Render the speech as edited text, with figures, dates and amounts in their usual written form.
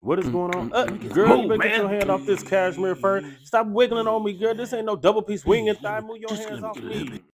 What is going on? Girl, you better get your hand off this cashmere fur. Stop wiggling on me, girl. This ain't no double piece wing and thigh. Move your hands off me.